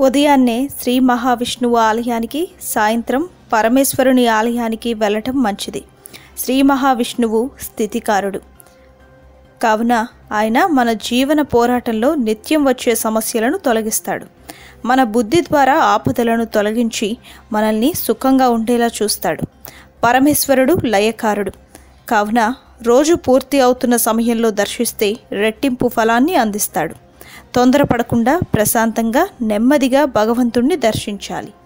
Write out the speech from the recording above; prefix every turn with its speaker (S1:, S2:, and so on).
S1: ఉదయాన్నే శ్రీ మహావిష్ణువు ఆలయానికి, సాయంత్రం పరమేశ్వరుని ఆలయానికి వెళ్ళటం మంచిది. శ్రీ మహావిష్ణువు స్థితికారుడు కావున ఆయన మన జీవన పోరాటంలో నిత్యం వచ్చే సమస్యలను తొలగిస్తాడు. మన బుద్ధి ద్వారా ఆపదలను తొలగించి మనల్ని సుఖంగా ఉండేలా చూస్తాడు. పరమేశ్వరుడు లయకారుడు కావున రోజు పూర్తి అవుతున్న సమయంలో దర్శిస్తే రెట్టింపు ఫలాన్ని అందిస్తాడు. తొందరపడకుండా ప్రశాంతంగా నెమ్మదిగా భగవంతుణ్ణి దర్శించాలి.